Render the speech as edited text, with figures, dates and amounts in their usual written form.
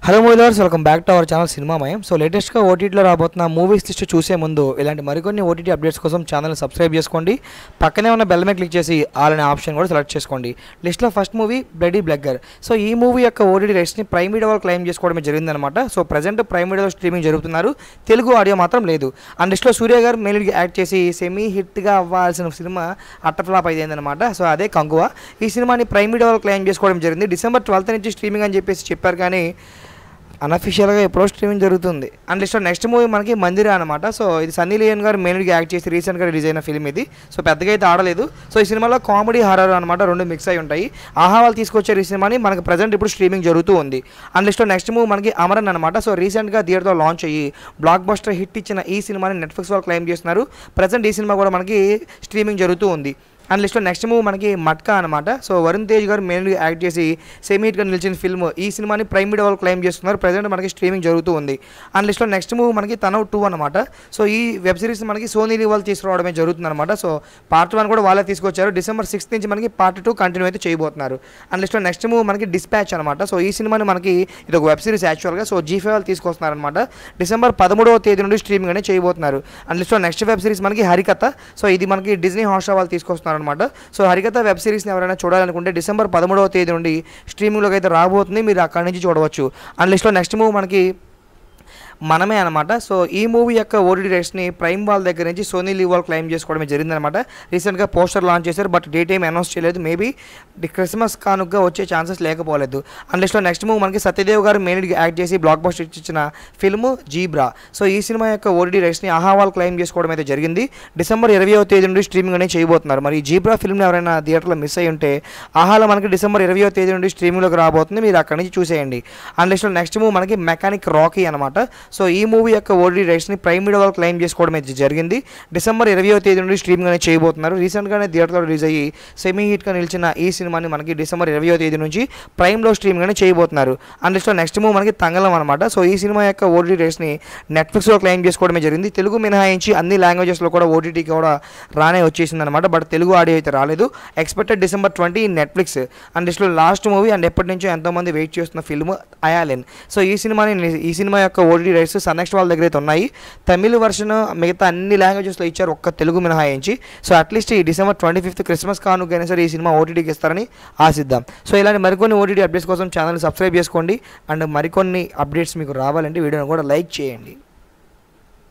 Hello movie lovers, welcome back to our channel Cinemamayam. So లేటెస్ట్గా ఓటీటీలో రాబోతున్న మూవీస్ లిస్ట్ చూసే ముందు ఇలాంటి మరికొన్ని ఓటీటీ అప్డేట్స్ కోసం ఛానల్ని సబ్స్క్రైబ్ చేసుకోండి. పక్కనే ఉన్న బెల్ మీద క్లిక్ చేసి ఆల్ అనే ఆప్షన్ కూడా సెలెక్ట్ చేసుకోండి. లిస్ట్లో first movie bloody beggar. So ఈ మూవీ యొక్క ఓటీటీ రైట్స్ని ప్రైమ్ వీడియో వాళ్ళు క్లెయిమ్ చేసుకోవడమే జరిగిందనమాట. సో ప్రజెంట్ ప్రైమ్ వీడియోలో స్ట్రీమింగ్ జరుగుతున్నారు, తెలుగు ఆడియో మాత్రం లేదు. అండ్ లిస్ట్లో సూర్య గారు మెయిన్ యాక్ట్ చేసి సెమీ హిట్గా అవ్వాల్సిన సినిమా అట్టఫ్లాప్ అయిందనమాట. సో అదే కంగువ. ఈ సినిమాని ప్రైమ్ వీడియో వాళ్ళు క్లెయిమ్ చేసుకోవడం జరిగింది. December 12th నుంచి స్ట్రీమింగ్ అని చెప్పేసి చెప్పారు, కానీ అన్అఫిషియల్గా ఎప్పుడో స్ట్రీమింగ్ జరుగుతుంది. అండ్ లిస్ట్లో నెక్స్ట్ మూవీ మనకి మందిరా అనమాట. సో ఇది సన్నీ లియోన్ గారు మెయిన్గా యాక్ట్ చేసి రీసెంట్గా రిలీజ్ అయిన ఫిల్మ్ ఇది. సో పెద్దగా అయితే ఆడలేదు. సో ఈ సినిమాలో కామెడీ హారర్ అనమాట, రెండు మిక్స్ అయి ఉంటాయి. ఆహా వాళ్ళు తీసుకొచ్చే ఈ సినిమాని మనకి ప్రజెంట్ ఇప్పుడు స్ట్రీమింగ్ జరుగుతూ ఉంది. అండ్ లిస్ట్లో నెక్స్ట్ మూవీ మనకి అమరన్ అనమాట. సో రీసెంట్గా థియేటర్తో లాంచ్ అయ్యి బ్లాక్ బస్టర్ హిట్ ఇచ్చిన ఈ సినిమాని నెట్ఫ్లిక్స్ వాళ్ళు క్లెయిమ్ చేస్తున్నారు. ప్రజెంట్ ఈ సినిమా కూడా మనకి స్ట్రీమింగ్ జరుగుతూ ఉంది. అండ్ లిస్ట్లో నెక్స్ట్ మూవీ మనకి మట్కా అనమాట. సో వరుణ్ తేజ్ గారు మెయిన్గా యాక్ట్ చేసి సెమీ హిట్గా నిలిచిన ఫిల్మ్. ఈ సినిమాని ప్రైమ్ వీడియో వాళ్ళు క్లెయిమ్ చేస్తున్నారు. ప్రజెంట్ మనకి స్ట్రీమింగ్ జరుగుతూ ఉంది. అండ్ లిస్ట్లో నెక్స్ట్ మూవీ మనకి తనవ్ 2 అనమాట. సో ఈ వెబ్ సిరీస్ మనకి సోనీ వాళ్ళు తీసుకురావడమే జరుగుతుంది అనమాట. సో పార్ట్ 1 కూడా వాళ్ళే తీసుకొచ్చారు. December 6th నుంచి మనకి పార్ట్ 2 కంటిన్యూ అయితే చేయబోతున్నారు. అండ్ లిస్ట్లో నెక్స్ట్ మూవీ మనకి డిస్పాచ్ అనమాట. సో ఈ సినిమాని మనకి ఇది ఒక వెబ్ సిరీస్ యాక్చువల్గా. సో G5 వాళ్ళు తీసుకొస్తున్నారు అనమాట. December 13వ తేదీ నుండి స్ట్రీమింగ్ అనేది చేయబోతున్నారు. అండ్ లిస్ట్లో నెక్స్ట్ వెబ్ సిరీస్ మనకి హరికథ. సో ఇది మనకి డిజ్నీ హాట్స్టార్ వాళ్ళు తీసుకొస్తున్నారు అనమాట. సో హరికథ వెబ్ సిరీస్ని ఎవరైనా చూడాలనుకుంటే December 13వ తేదీ నుండి స్ట్రీమింగ్లోకి అయితే రాబోతుంది, మీరు అక్కడి నుంచి చూడవచ్చు. అండ్ లిస్ట్లో నెక్స్ట్ మూవీ మనకి మనమే అనమాట. సో ఈ మూవీ యొక్క ఓటీటీ రైట్స్ని ప్రైమ్ వాళ్ళ దగ్గర నుంచి సోనీ వాళ్ళు క్లెయిమ్ చేసుకోవడమే జరిగిందనమాట. రీసెంట్గా పోస్టర్ లాంచ్ చేశారు, బట్ డేట్ ఏం అనౌన్స్ చేయలేదు. మేబీ క్రిస్మస్ కానుకగా వచ్చే ఛాన్సెస్ లేకపోలేదు. అండ్ లిస్ట్లో నెక్స్ట్ మూవీ మనకి సత్యదేవ్ గారు మెయిన్గా యాక్ట్ చేసి బ్లాక్ బస్టర్ ఇచ్చిన ఫిల్మ్ జీబ్రా. సో ఈ సినిమా యొక్క ఓటీటీ రైట్స్ని ఆహా వాళ్ళు క్లెయిమ్ చేసుకోవడం అయితే జరిగింది. December 20వ తేదీ నుండి స్ట్రీమింగ్ అనేది చేయబోతున్నారు. మరి జీబ్రా ఫిల్మ్ని ఎవరైనా థియేటర్లో మిస్ అయ్యి ఉంటే ఆహాలో మనకి December 20వ తేదీ నుండి స్ట్రీమింగ్లోకి రాబోతుంది, మీరు అక్కడి నుంచి చూసేయండి. అండ్ లిస్ట్లో నెక్స్ట్ మూవీ మనకి మెకానిక్ రాకీ అనమాట. సో ఈ మూవీ యొక్క ఓటీటీ రైట్స్ని ప్రైమ్ వీడియో వాళ్ళు క్లెయిమ్ చేసుకోవడం అయితే జరిగింది. December 20వ తేదీ నుండి స్ట్రీమింగ్ అనేది చేయబోతున్నారు. రీసెంట్గానే థియేటర్లో రిలీజ్ అయ్యి సెమీ హిట్గా నిలిచిన ఈ సినిమాని మనకి December 20వ తేదీ నుంచి ప్రైమ్లో స్ట్రీమింగ్ అనేది చేయబోతున్నారు. అండ్ లిస్ట్లో నెక్స్ట్ మూవీ మనకి తంగలం అనమాట. సో ఈ సినిమా యొక్క ఓటీటీ రైట్స్ని నెట్ఫ్లిక్స్లో క్లెయిమ్ చేసుకోవడమే జరిగింది. తెలుగు మినహాయించి అన్ని లాంగ్వేజెస్లో కూడా ఓటీటీకి కూడా రానే వచ్చేసింది అనమాట. బట్ తెలుగు ఆడియో అయితే రాలేదు. Expected December 20 Netflix. అండ్ లిస్ట్లో లాస్ట్ మూవీ అండ్ ఎప్పటి నుంచో ఎంతోమంది వెయిట్ చేస్తున్న ఫిల్మ్ అయాలెన్. సో ఈ సినిమా యొక్క ఓటీటీ రైట్స్ నెక్స్ట్ వాళ్ళ దగ్గర అయితే ఉన్నాయి. తమిళ వర్షన్ మిగతా అన్ని లాంగ్వేజెస్లో ఇచ్చారు, ఒక్క తెలుగు మినహాయించి. సో అట్లీస్ట్ ఈ December 25th క్రిస్మస్ కానుకైనా సరే ఈ సినిమా ఓటీటీకి ఇస్తారని ఆశిద్దాం. సో ఇలాంటి మరికొన్ని ఓటీటీ అప్డేట్స్ కోసం ఛానల్ సబ్స్క్రైబ్ చేసుకోండి. అండ్ మరికొన్ని అప్డేట్స్ మీకు రావాలంటే వీడియోని కూడా లైక్ చేయండి.